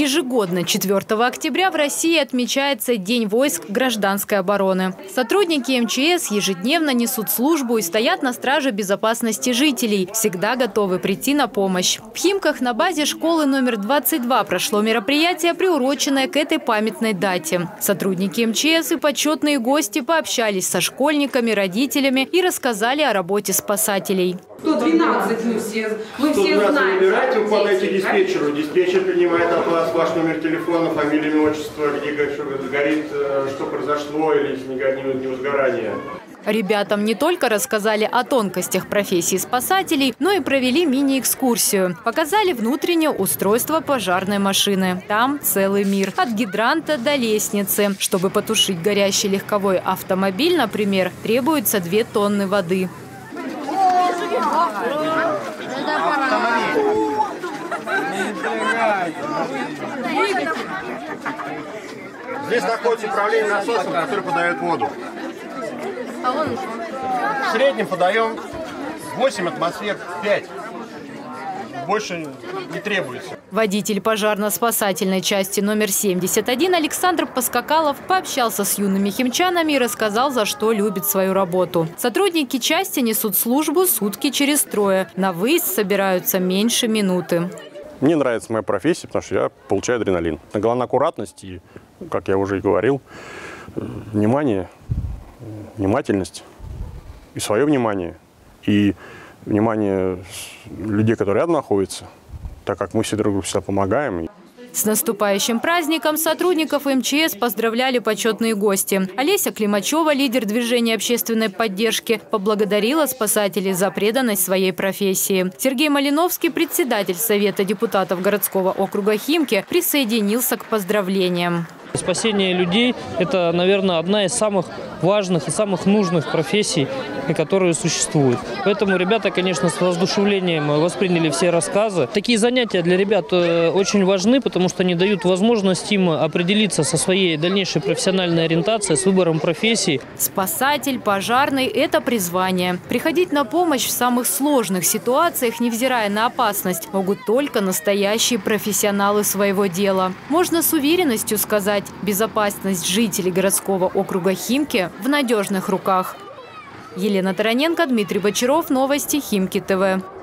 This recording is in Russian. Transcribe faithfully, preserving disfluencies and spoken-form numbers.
Ежегодно четвёртого октября в России отмечается День войск гражданской обороны. Сотрудники эм че эс ежедневно несут службу и стоят на страже безопасности жителей, всегда готовы прийти на помощь. В Химках на базе школы номер двадцать два прошло мероприятие, приуроченное к этой памятной дате. Сотрудники эм че эс и почетные гости пообщались со школьниками, родителями и рассказали о работе спасателей. сто двенадцать мы все, мы все знаем. Набирайте, вы подайте диспетчеру. Диспетчер принимает от вас ваш номер телефона, фамилия, имя, отчество, где горит, что произошло или если не возгорание. Ребятам не только рассказали о тонкостях профессии спасателей, но и провели мини-экскурсию. Показали внутреннее устройство пожарной машины. Там целый мир. От гидранта до лестницы. Чтобы потушить горящий легковой автомобиль, например, требуется две тонны воды. Здесь находится управление насосом, который подает воду. В среднем подаем восемь атмосфер, пять. Больше не требуется. Водитель пожарно-спасательной части номер семьдесят один Александр Поскакалов пообщался с юными химчанами и рассказал, за что любит свою работу. Сотрудники части несут службу сутки через трое. На выезд собираются меньше минуты. Мне нравится моя профессия, потому что я получаю адреналин. Главное, аккуратность и, как я уже и говорил, внимание, внимательность и свое внимание, и внимание людей, которые рядом находятся, так как мы все друг другу всегда помогаем. С наступающим праздником сотрудников эм че эс поздравляли почетные гости. Олеся Климачева, лидер движения общественной поддержки, поблагодарила спасателей за преданность своей профессии. Сергей Малиновский, председатель Совета депутатов городского округа Химки, присоединился к поздравлениям. Спасение людей – это, наверное, одна из самых важных и самых нужных профессий, которые существуют. Поэтому ребята, конечно, с воодушевлением восприняли все рассказы. Такие занятия для ребят очень важны, потому что они дают возможность им определиться со своей дальнейшей профессиональной ориентацией, с выбором профессии. Спасатель, пожарный – это призвание. Приходить на помощь в самых сложных ситуациях, невзирая на опасность, могут только настоящие профессионалы своего дела. Можно с уверенностью сказать, безопасность жителей городского округа Химки в надежных руках. Елена Тараненко, Дмитрий Бочаров, новости Химки ТВ.